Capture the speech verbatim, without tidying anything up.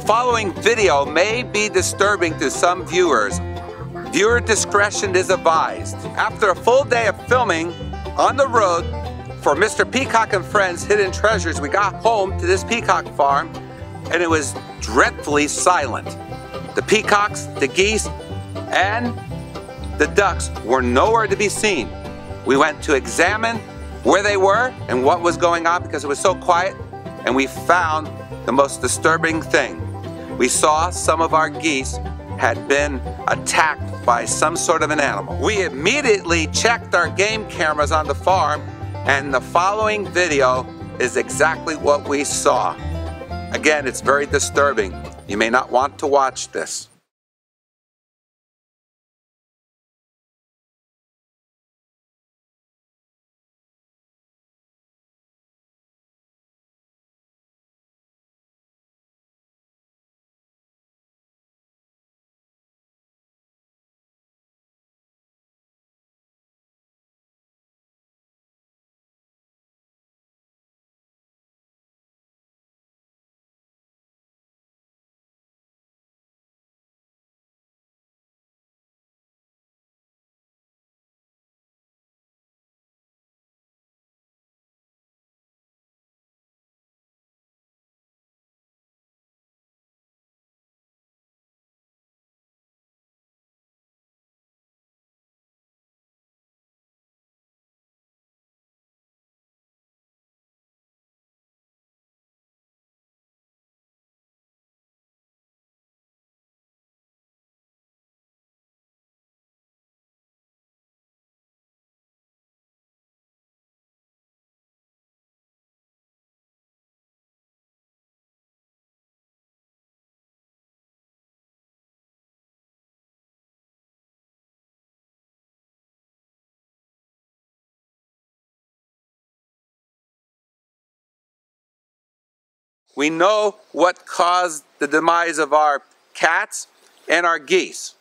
The following video may be disturbing to some viewers. Viewer discretion is advised. After a full day of filming on the road for Mister Peacock and Friends Hidden Treasures, we got home to this peacock farm and it was dreadfully silent. The peacocks, the geese, and the ducks were nowhere to be seen. We went to examine where they were and what was going on because it was so quiet, and we found the most disturbing thing. We saw some of our geese had been attacked by some sort of an animal. We immediately checked our game cameras on the farm, and the following video is exactly what we saw. Again, it's very disturbing. You may not want to watch this. We know what caused the demise of our cats and our geese.